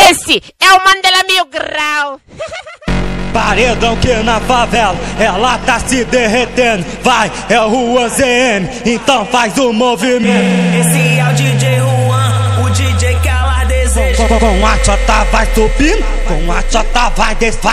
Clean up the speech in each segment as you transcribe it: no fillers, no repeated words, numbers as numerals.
Esse é o Mandela Mil Grau. Paredão que na favela ela tá se derretendo. Vai, é o Juan ZM, então faz o movimento. Esse é o DJ Juan, o DJ que ela deseja. Com a chota vai subindo, com a chota vai descendo.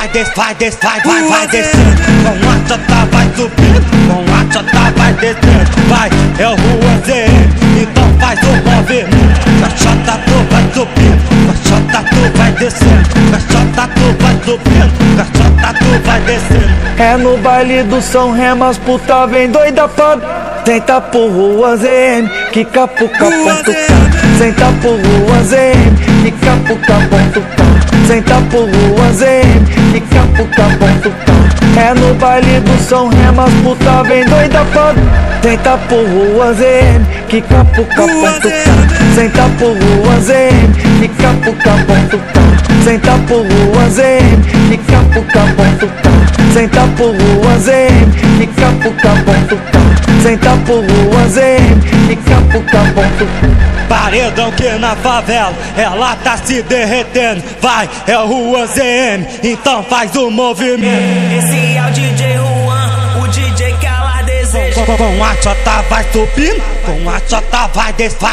Com a chota vai subindo, com a chota vai descendo. Vai, é o Juan ZM, então faz o movimento. Com a chota tu vai subindo, com a chota tu vai descendo. Com a chota tu vai subindo, com a chota tu vai descendo. É no baile do São Remo, as puta vem doida pra senta pro Juan ZM, que capuca.com. Senta pro Juan ZM, que capuca.com. Senta pro Juan ZM, que capuca.com. É no baile do São Remo, as puta vem doida pra senta pro Juan ZM, que capuca.com. Senta pro Juan ZM, que capuca.com. Senta pro Juan ZM, que capuca.com. Senta pro Juan ZM, que capuca.com. Senta pro Juan ZM, que capuca.com. Paredão que na favela ela tá se derretendo. Vai, é o Juan ZM, então faz o movimento. Esse é o DJ Juan, o DJ que ela deseja. Com a chota vai subindo, com a chota vai descendo.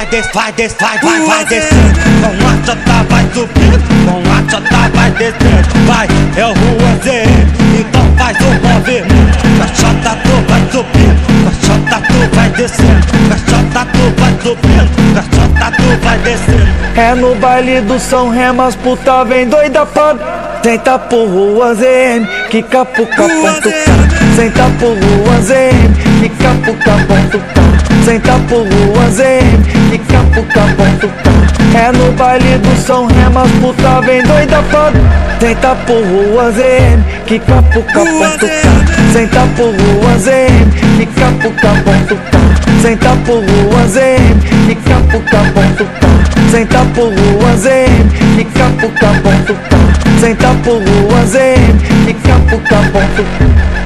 Com a chota vai subindo, com a chota vai descendo. Vai, é o Juan ZM, então faz o movimento. Com a chota tu vai subindo, com a chota tu vai descendo. Com a chota tu vai subindo, com a chota tu vai descendo. É no baile do São Remo, as puta vem doida pra senta pro Juan ZM, que capuca.com. Senta pro Juan ZM, que capuca.com. Senta pro Juan ZM, que capuca.com. É no baile do São Remo, as puta vem doida pra senta pro Juan ZM, que capuca.com. Senta pro Juan ZM, que capuca.com. Senta pro Juan ZM, que capuca.com. Senta pro Juan ZM, que capuca.com. Senta pro Juan ZM, que capuca.com.